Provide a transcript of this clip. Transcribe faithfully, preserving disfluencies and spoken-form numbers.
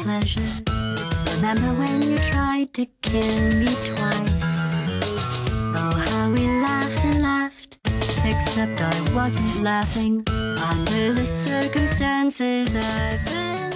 pleasure. Remember when you tried to kill me twice? Oh, how we laughed and laughed, except I wasn't laughing under the circumstances I've been.